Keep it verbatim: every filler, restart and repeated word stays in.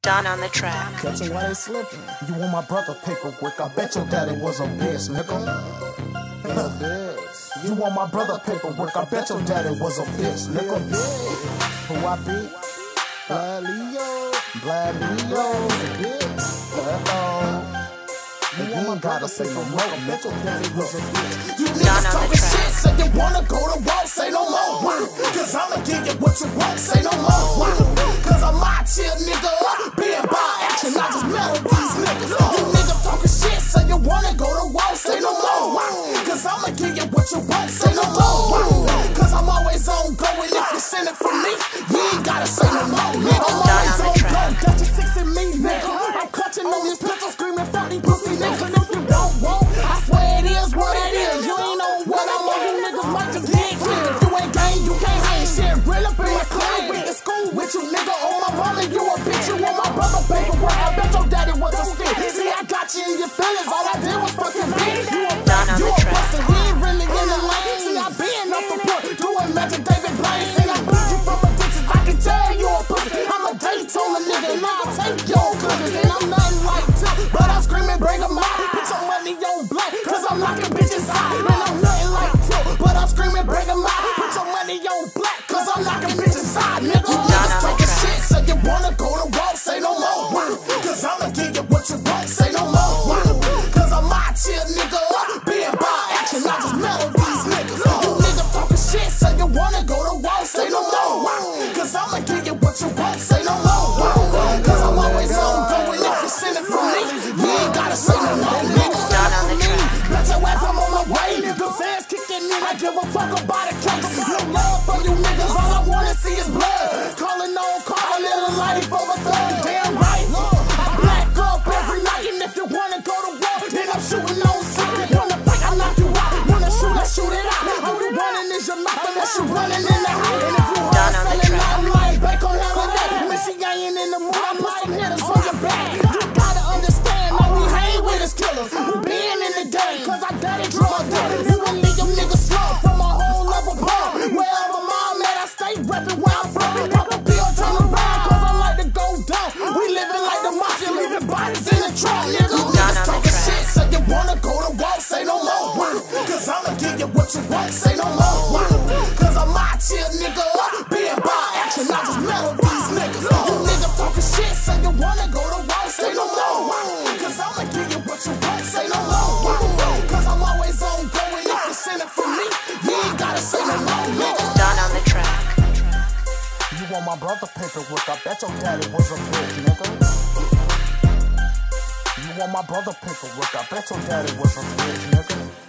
Done on the track. Catch 'em while they slipping. You want my brother paperwork? I bet your daddy was a bitch, nigga. You want my brother paperwork? I bet your daddy was a bitch, nigga. Who I be? Blood Leo. Blood Leo. Bitch. Hello. You ain't gotta say no more. I bet your daddy was a bitch. You niggas talking shit, say you wanna go to war, say no more. Cause I'ma give you what you want, say no more. Cause I'm out here, nigga. Being by action, I just meddle these niggas. You niggas talking shit, say you wanna go to war, say no more. Cause I'ma give you what you want, say no more. Cause I'm always on go, and if you send it from me, you ain't gotta say no more. Nigga, I'm always on go, that's just fixing me, nigga. I'm clutching on this pistol, screaming for these pussy niggas. And if you don't want, I swear it is what it is. You ain't know what I'm on, you niggas might just dig clear. If you ain't gang, you can't hang shit. Real up in my club, went to school with you, nigga. On my mama, you a bitch. You want my brother paperwork? I bet your daddy was a stick. See, I got you in your feelings. All I did was fucking bitch. You a you a busted, he ain't really in the lane. See, I been up the port, doing Magic David Blaine. See, I beat you from a distance. I can tell you a pussy. I'm a Daytona nigga, and I'll take your cookies. And I'm nothing like two, but I'm screaming, bring 'em out. Put your money on black, cause I'm knocking bitches out. And I'm nothing like two, but I'm screaming, bring 'em out. Put your money on black, cause I'm knocking bitches out, nigga. You niggas talking shit, so you wanna go to war, say no more. Cause I'ma give you what you want, say no more. Cause I'm out here, nigga. Being by action, I just meddle these niggas. You niggas talking shit, so you wanna go to war, say no more. Cause I'ma give you what you want, say no more. Cause I'm always on go, and if you send it from me, you ain't gotta say no more, nigga. Send it from me, bet your ass I'm on my way. The fans kicking in, I give a fuck about a case. No love for you niggas, all I wanna see is blood. Calling on, calling little life over thug. Damn right, I black up every night, and if you wanna go to war, then I'm shooting on sight. Wanna fight, I knock you out. Wanna shoot, let's shoot it out. All you running is your mouth, unless you running in the house. And if you hard selling out, I'm lying back on holiday. When she ain't in the mood, I put some hitters on your back. You gotta understand, like we hang with us killers. We been in the game, cause I got it drugged up. You gon' leave them niggas slumped from a whole level bomb. Wherever mom at, I stay reppin' where I'm from. Pop a pill, turn around, cause I like to go down. We living like the mafia, leaving bodies in the trunk, nigga. You niggas talking shit, so you wanna go to war, say no more. Cause I'ma give you what you want, say no more. Cause I'm out here, nigga. Being by action, I just meddle these niggas. You niggas talking shit, so you wanna go to war, say no more. Cause I'ma give you what you want, say no more. Cause I'm always on go, and if you send it from me, you ain't gotta say no more, nigga. Done on the track. You want my brother paperwork? I bet your daddy was a bitch, nigga. You want my brother paperwork? I bet your daddy was a bitch, nigga.